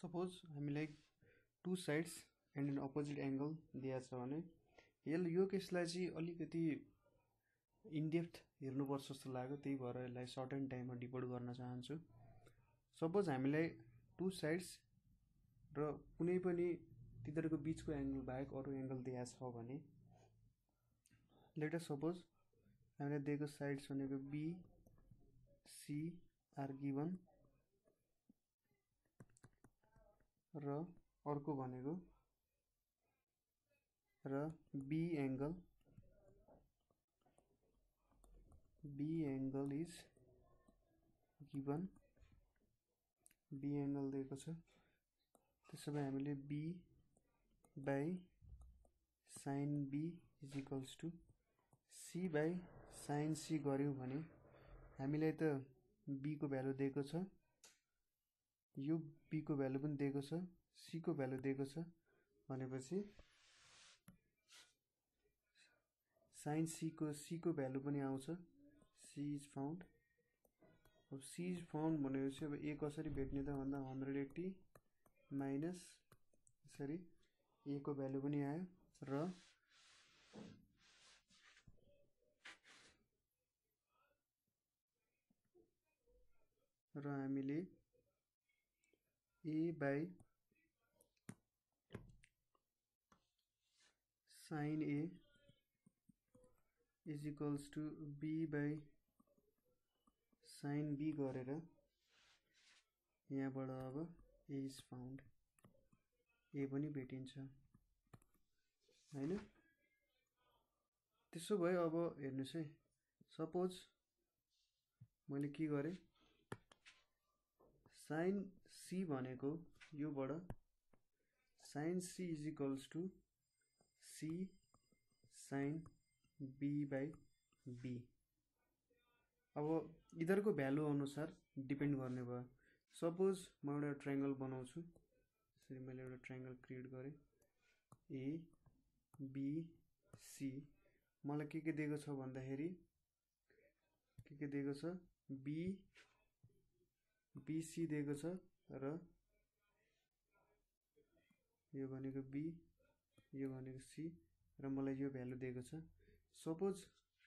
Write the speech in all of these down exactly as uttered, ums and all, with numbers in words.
Suppose हामीलाई two sides and an opposite angle दिएको छ भने यसले यो केसलाई चाहिँ अलिकति इनडेप्थ हेर्नुपर्छ जस्तो लाग्यो, त्यही भएर यसलाई सर्ट एन्ड टाइममा डिकोड गर्न चाहन्छु। सपोज हामीलाई टु साइड्स र कुनै पनि तिनीहरूको बीचको एंगल बाहेक अरू एंगल दिएको छ भने लेट अस सपोज हामीलाई दिएको साइड्स भनेको बी सी आर गिवन र अर्को भनेको र B angle B angle is given B angle दिएको छ। त्यसो भए हामीले B by sine B is equals to C by sine C गर्यौं भने हामीलाई त बी को भ्यालु दिएको छ, यो बी को भ्यालु पनि दिएको छ, सी को भ्यालु दिएको छ भनेपछि साइन सी को सी को भ्यालु पनि आउँछ, सी इज फाउन्ड। अब सी इज फाउन्ड भनेपछि अब ए कसरी भेट्ने त भन्दा हन्ड्रेड एट्टी माइनस यसरी ए को भ्यालु पनि आयो र र हामीले A by sine A is equals to B by sine B गरेर यहाँबाट अब ए इज फाउन्ड ए पनि भेटिन्छ हैन। त्यसो भए अब हेर्नुस् है, सपोज मैले के गरे साइन सी भनेको योबाट sine C is equals to C sine B by B. अब इधरको भ्यालु अनुसार डिपेन्ड गर्ने भयो। सपोज म एउटा ट्रायंगल बनाउँछु, यसरी मैले एउटा ट्रायंगल क्रिएट गरे ए बी सी, मलाई के के दिएको छ भन्दाखेरि के के दिएको छ बी बी सी दिएको छ र यो भनेको बी यो भनेको सी र मलाई यो भ्यालु दिएको छ। सपोज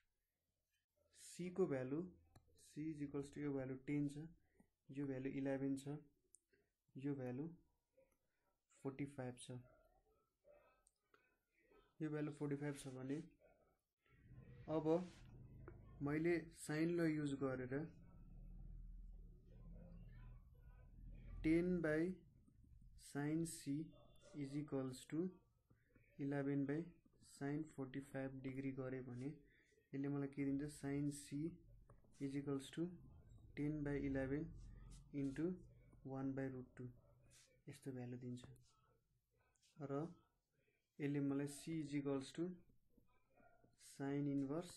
सी को value C is equals to यो भ्यालु टेन छ, यो भ्यालु इलेवन छ, यो भ्यालु फोर्टी फाइभ छ, यो भ्यालु फोर्टी फाइभ छ भने अब मैले साइन ल युज गरेर ten by sine C is equals to eleven by sine forty five degree गरे भने यसले मलाई के दिन्छ sine C is equals to ten by eleven into one by root two यस्तो भ्यालु दिन्छ र यसले मलाई C is equals to sine inverse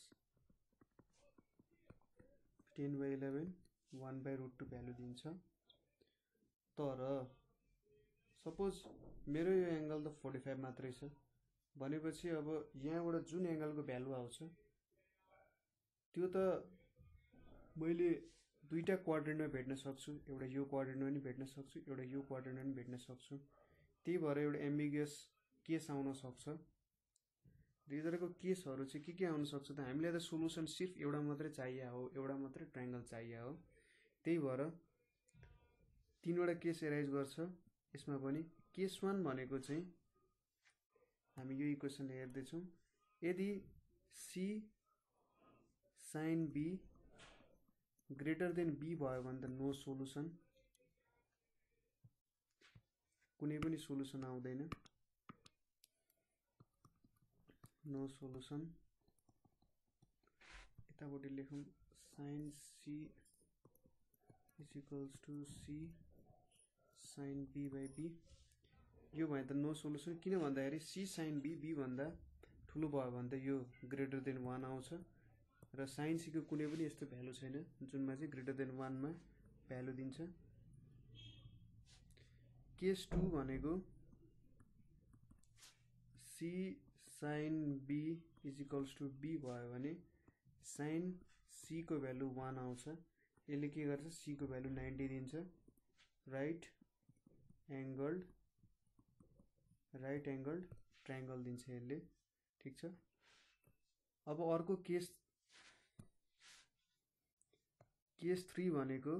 ten by eleven one by root two value दिन्छ। तर सपोज मेरो यो एंगल त फोर्टी फाइभ मात्रै छ भनेपछि अब यहाँबाट जुन एंगलको भ्यालु आउँछ त्यो त मैले दुईटा क्वाड्रेन्टमा भेट्न सक्छु, एउटा यो क्वाड्रेन्टमा पनि भेट्न सक्छु, एउटा यो क्वाड्रेन्टमा पनि भेट्न सक्छु। त्यही भएर एउटा एम्बिगियस केस आउन सक्छ। यिनीहरूको केसहरू चाहिँ के के आउन सक्छ त हामीलाई त सोलुसन सिर्फ एउटा मात्रै चाहिए हो, एउटा मात्रै ट्रायंगल चाहिए हो। त्यही भएर तीनवटा केस एराइज गर्छ यसमा पनि। केस वन भनेको चाहिँ हामी यो इक्वेसनले हेर्दै छौं, यदि C sine B greater than B भयो भने त नो सोलुसन, कुनै पनि सोलुसन आउँदैन, नो सोलुसन। यतापट्टि लेखौं sine C is equals to C sine B by B, यो भयो त नो सोलुसन। किन भन्दाखेरि सी साइन बी बी भन्दा ठुलो भयो भने त यो ग्रेटर देन वान आउँछ र साइन सी को कुनै पनि यस्तो भ्यालु छैन जुनमा चाहिँ ग्रेटर देन वान मा भ्यालु दिन्छ। केस टू भनेको C sine B is equals to B भयो भने साइन सी को भ्यालु वान आउँछ, यसले के गर्छ सी को भ्यालु नाइन्टी दिन्छ, right. Angled right angled triangle दिन्छ यसले ठीक छ। अब अर्को केस केस थ्री भनेको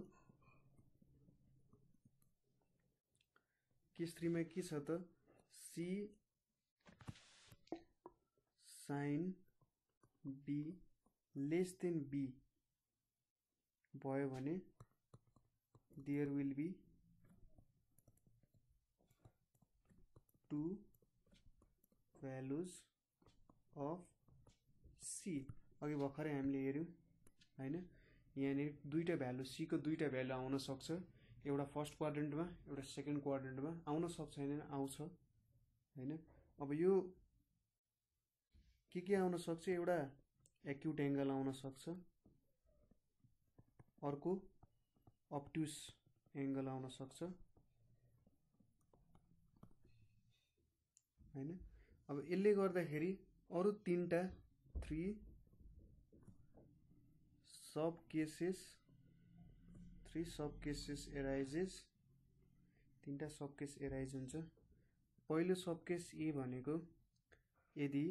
केस थ्री मा के छ त C sin b less than b भयो भने there will be two values of c। अघि भर्खरै हामीले हेर्यौं हैन, यहाँ दुईटा भ्यालु c को दुईटा भ्यालु आउन सक्छ, एउटा फर्स्ट क्वाड्रेन्टमा एउटा सेकेन्ड क्वाड्रेन्टमा आउन सक्छ हैन, आउँछ हैन। अब यो के के आउन सक्छ, एउटा एक्युट एंगल आउन सक्छ, अर्को अब्ट्युस एंगल आउन सक्छ हैन। अब यसले गर्दाखेरि अरु तीनटा three sub cases three sub cases arises तीनटा सब केस एराइज हुन्छ। पहिलो सब केस ए भनेको यदि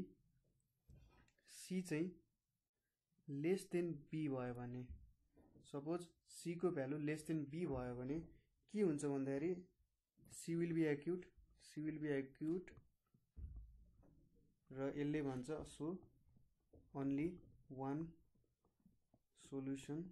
c चाहिँ लेस देन b भयो भने, सपोज c को भ्यालु लेस देन b भयो भने के हुन्छ भन्दाखेरि c will be acute c will be acute र यसले भन्छ सो ओन्ली वान सोल्युसन।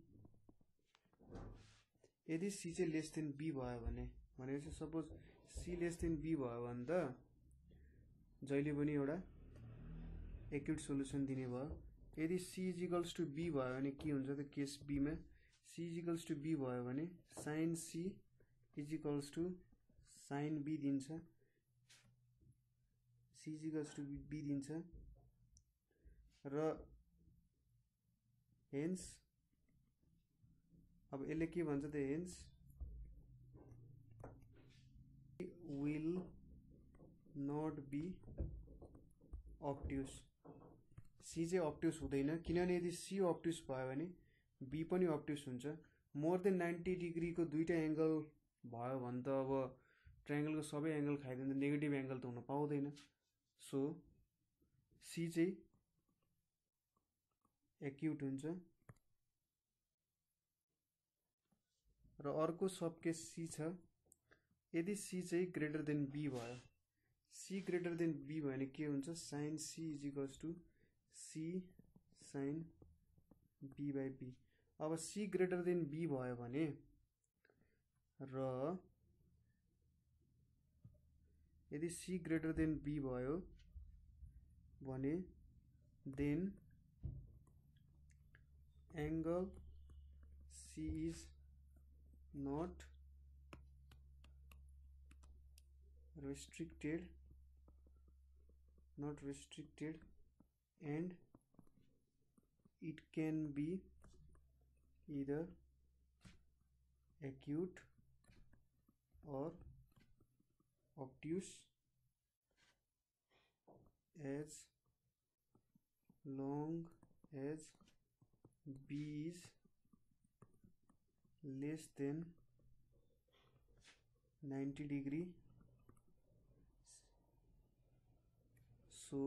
यदि c चाहिँ लेस देन b भयो भने भनेपछि suppose c less than b भयो भने त जहिले पनि एउटा एक्युट सोल्युसन दिने भयो। यदि c is equals to b भयो भने के हुन्छ त केस b मा c is equals to b भयो भने sin c is equals to sin b दिन्छ, c is equals to b दिन्छ र हेन्स अब यसले के भन्छ त hence will not be obtuse. c चाहिँ अब्ट्युस हुँदैन किनभने यदि c अब्ट्युस भयो भने b पनि अब्ट्युस हुन्छ। मोर देन नाइन्टी डिग्री को दुईटा एंगल भयो भने त अब ट्रायंगल को सबै एंगल खाइदिन्छ, नेगेटिभ एंगल त हुन पाउँदैन। सो c चाहिँ एक्युट हुन्छ र अर्को सब केस c छ। यदि c चाहिँ ग्रेटर देन b भयो, c ग्रेटर देन b भयो भने के हुन्छ sin c is equals to c sin b by b। अब c ग्रेटर देन b भयो भने र यदि c ग्रेटर देन b भयो भने then angle c is not restricted not restricted and it can be either acute or obtuse as long as b is less than ninety degree। So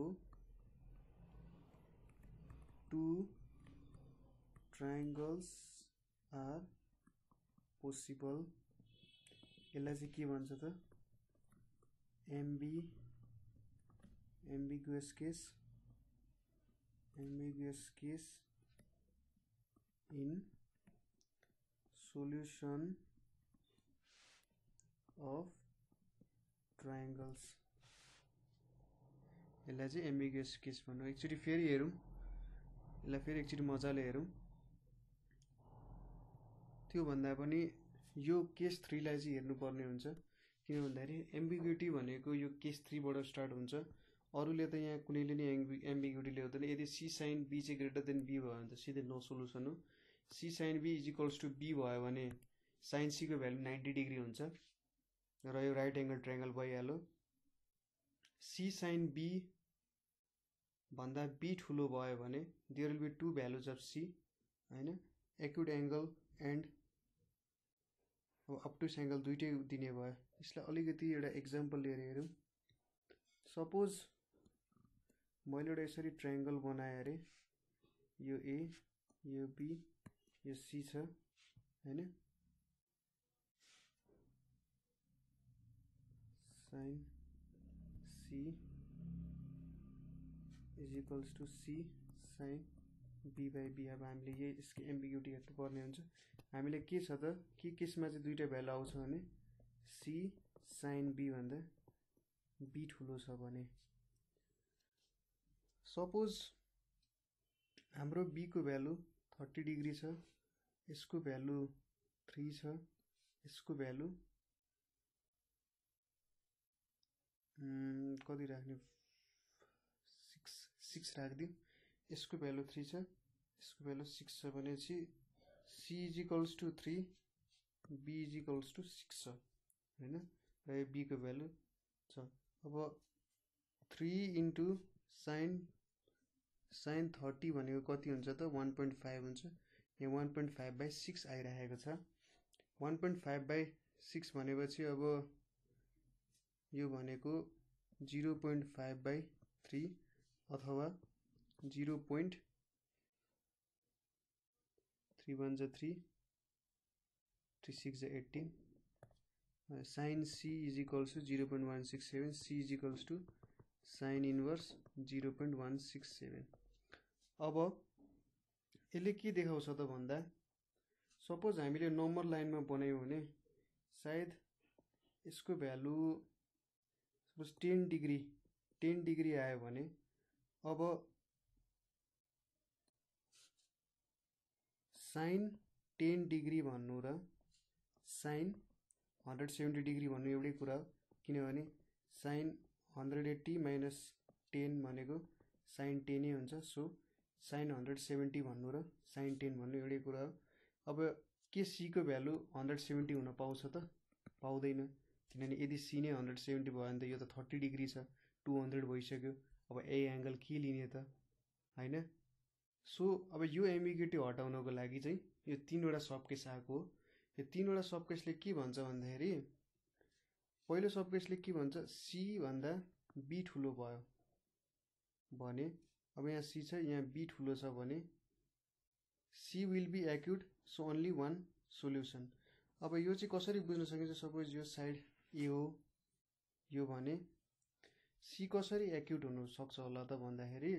two triangles are possible। यसलाई चाहिँ के भन्छ त Aamby ambiguous case ambiguous case in solution of triangles। यसलाई चाहिँ ambiguous case भन्नु। एकचोटी फेरि हेरौं, यसलाई फेरि एकचोटी मजाले हेरौं। त्यो भन्दा पनि यो केस थ्री लाई चाहिँ हेर्नु पर्ने हुन्छ, किन भन्दाखेरि एम्बिग्युटी भनेको यो केस थ्री बाट स्टार्ट हुन्छ। अरुले त यहाँ कुनैले नि एम्बिग्युटी ल्याउँदैन। यदि c sin b चाहिँ ग्रेटर देन b भयो भने त सिधै नो सोलुसन हो। c sin b is equals to b भयो भने sin c को भ्यालु नाइन्टी डिग्री हुन्छ र यो राइट एंगल ट्रायंगल भइहाल्यो। c sin b भन्दा b ठुलो भयो भने there will be two values of c हैन, एक्युट एंगल एन्ड अब अब्ट्युस एंगल दुईटै दिने भयो। यसलाई अलिकति एउटा एक्जाम्पल लिएर हेरौँ। सपोज मैले एउटा यसरी ट्रायंगल बनाएँ अरे, यो ए, यो बी, यो सी छ हैन। sin c is equals to c sin b by b। अब हामीले यही यसको एम्बिग्युटी हेर्नु पर्ने हुन्छ। हामीले के छ त के केसमा चाहिँ दुईटा भ्यालु आउँछ भने c sin b भन्दा b ठुलो छ भने। सपोज हाम्रो b को भ्यालु थर्टी डिग्री छ, यसको भ्यालु थ्री छ, यसको भ्यालु कति राख्ने सिक्स सिक्स राखिदिउँ। यसको भ्यालु थ्री छ, यसको भ्यालु सिक्स छ भनेपछि c is equals to three, b is equals to six छ हैन। र यो b को भ्यालु छ। अब three into sine sine thirty भनेको कति हुन्छ त वान पोइन्ट फाइभ हुन्छ। यहाँ one point five by six आइरहेको छ। One point five by six भनेपछि अब यो भनेको zero point five by three अथवा जिरो पोइन्ट थ्री वान जा थ्री, थ्री सिक्स जा eighteen. Sine C is equals to zero point one six seven, C is equals to sine inverse zero point one six seven. अब यसले के देखाउँछ त भन्दा, suppose हामीले नम्बर लाइनमा बनायौँ भने सायद यसको value suppose ten degree ten degree आयो भने अब साइन टेन डिग्री भन्नु र साइन हन्ड्रेड सेभेन्टी डिग्री भन्नु एउटै कुरा हो। किनभने sine hundred eighty minus ten भनेको साइन टेनै हुन्छ। सो साइन हन्ड्रेड सेभेन्टी भन्नु र साइन टेन भन्नु एउटै कुरा हो। अब के सी को भ्यालु हन्ड्रेड सेभेन्टी हुन पाउँछ त? पाउँदैन। किनभने यदि सी नै हन्ड्रेड सेभेन्टी भयो भने त यो त थर्टी डिग्री छ, टू हन्ड्रेड भइसक्यो। अब ए एङ्गल के लिने त हैन। सो अब यो एम्बिग्युटी हटाउनको लागि चाहिँ यो तीनवटा सबकेस आएको हो। यो तीनवटा सबकेसले के भन्छ भन्दाखेरि, पहिलो सबकेसले के भन्छ, सी भन्दा बी ठुलो भयो भने, अब यहाँ सी छ यहाँ बी ठुलो छ भने C will be acute, so only one solution. अब यो चाहिँ कसरी बुझ्न सकिन्छ, सपोज यो साइड ए हो यो भने सी कसरी एक्युट हुन सक्छ होला त भन्दाखेरि,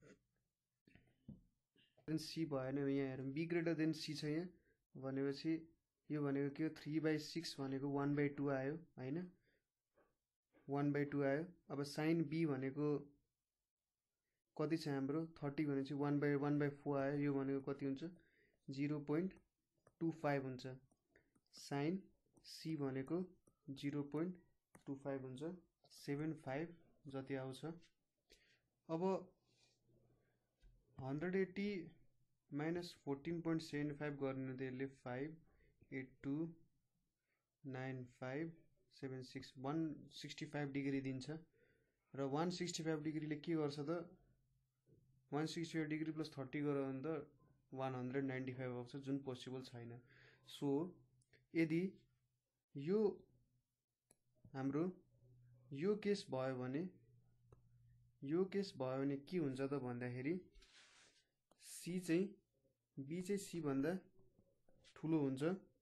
सी भएन यहाँ हेरौँ, बी ग्रेटर देन सी छ यहाँ भनेपछि यो भनेको के हो, थ्री बाई सिक्स भनेको वान बाई टू आयो होइन, वान बाई टू आयो। अब साइन बी भनेको कति छ हाम्रो थर्टी भनेपछि one by one by four आयो। यो भनेको कति हुन्छ, जिरो पोइन्ट टू फाइभ हुन्छ। साइन सी भनेको जिरो पोइन्ट टू फाइभ हुन्छ, सेभेन फाइभ जति आउँछ। अब hundred eighty minus fourteen point seven five गर्ने त यसले five eight two nine five seven six one sixty five degree दिन्छ। र वान सिक्सटी फाइभ डिग्रीले के गर्छ त, one sixty five degree plus thirty गऱ्यो भने त वान हन्ड्रेड नाइन्टी फाइभ आउँछ, जुन पोसिबल छैन। सो यदि यो हाम्रो यो केस भयो भने यो केस भयो भने के हुन्छ त भन्दाखेरि, सी चाहिँ बी चाहिँ सी भन्दा ठुलो हुन्छ,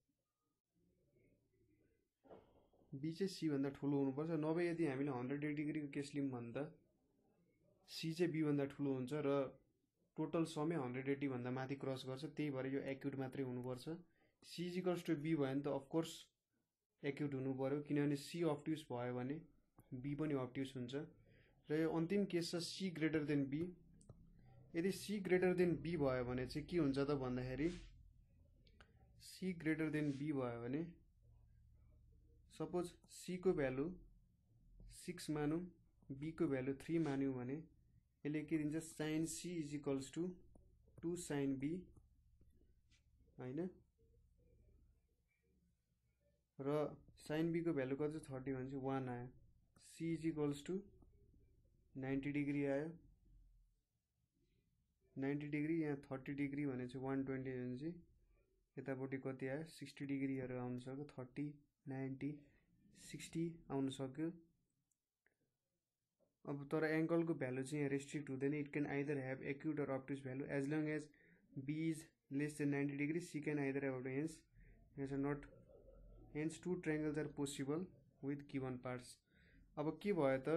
बी चाहिँ सी भन्दा ठुलो हुनुपर्छ। नभए यदि हामीले हन्ड्रेड एट डिग्रीको केस लियौँ भने त सी चाहिँ बी भन्दा ठुलो हुन्छ र टोटल समै हन्ड्रेड एट्टी भन्दा माथि क्रस गर्छ। त्यही भएर यो एक्युट मात्रै हुनुपर्छ। C is equals to B भयो भने त अफकोर्स एक्युट हुनु पर्यो, किनभने सी अप्ट्युस भयो भने बी पनि अप्ट्युस हुन्छ। र यो अन्तिम केस छ सी ग्रेटर देन बी। यदि सी ग्रेटर देन बी भयो भने चाहिँ के हुन्छ त भन्दाखेरि, सी ग्रेटर देन बी भयो भने सपोज सी को भ्यालु सिक्स मानौँ, बी को भ्यालु थ्री मान्यौँ भने यसले के दिन्छ, sine C is equals to two sine B होइन। र साइन बी को भ्यालु कति छ थर्टी भनेपछि वान आयो। C is equals to ninety degree आयो, नाइन्टी डिग्री यहाँ थर्टी डिग्री भनेपछि वान ट्वेन्टी भनेपछि यतापट्टि कति आयो, सिक्सटी डिग्रीहरू आउन सक्छ, थर्टी नाइन्टी सिक्सटी आउन सक्यो। अब तर एङ्गलको भ्यालु चाहिँ यहाँ रेस्ट्रिक्ट हुँदैन, it can either have acute or obtuse value as long as B is less than ninety degree, C can either have hence hence are not hence two triangles are possible with given parts. अब के भयो त,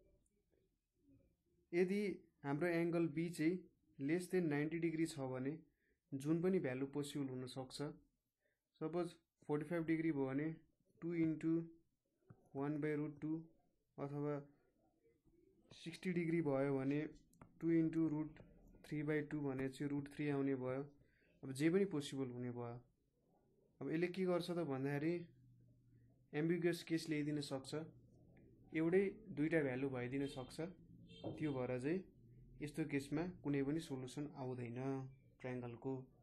यदि हाम्रो angle B चाहिँ less than ninety degree छ भने जुन पनि भ्यालु पोसिबल हुनसक्छ। सपोज फोर्टी फाइभ डिग्री भयो भने two into one by root two, अथवा सिक्सटी डिग्री भयो भने two into root three by two भने चाहिँ रुट थ्री आउने भयो। अब जे पनि पोसिबल हुने भयो। अब यसले के गर्छ त भन्दाखेरि एम्बिगुअस केस ल्याइदिन सक्छ, एउटै दुईवटा भ्यालु भइदिन सक्छ। त्यो भएर चाहिँ यस्तो केसमा कुनै पनि सोलुसन आउँदैन ट्रायङ्गलको।